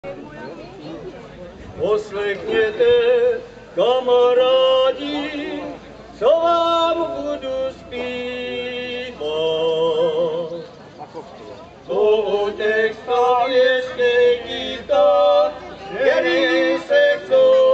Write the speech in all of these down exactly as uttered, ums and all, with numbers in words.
Poslechněte, kamarádi, co vám budu zpívat. To o těch stavěčných dívkách, který se chcou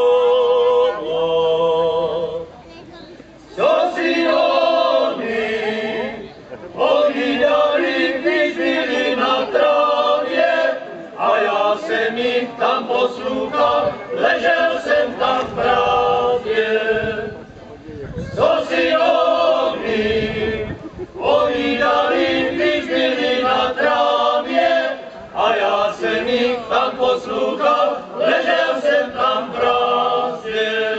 vdávat. Co si oni povídali, když byli na trávě, a já jsem jich tam poslouchal, ležel jsem tam právě. Co si oni povídali, když byli na trávě, a já jsem jich tam poslouchal, ležel jsem tam právě.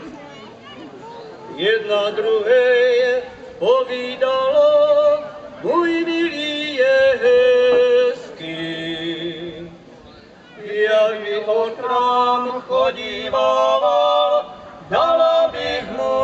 Jedna druhé povídala, můj milý je hezký. Jak by on k nám chodíval, dala bych mu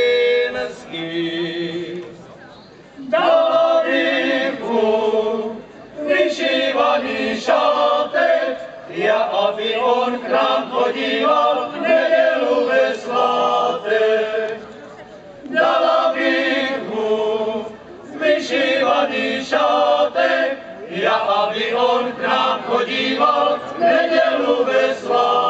rímský. Dala bych mu vyšívaný šátek, já aby on k nám chodíval v nedělu ve svátek. Dala bych mu vyšívaný šátek, já aby on k nám chodíval v nedělu ve svátek.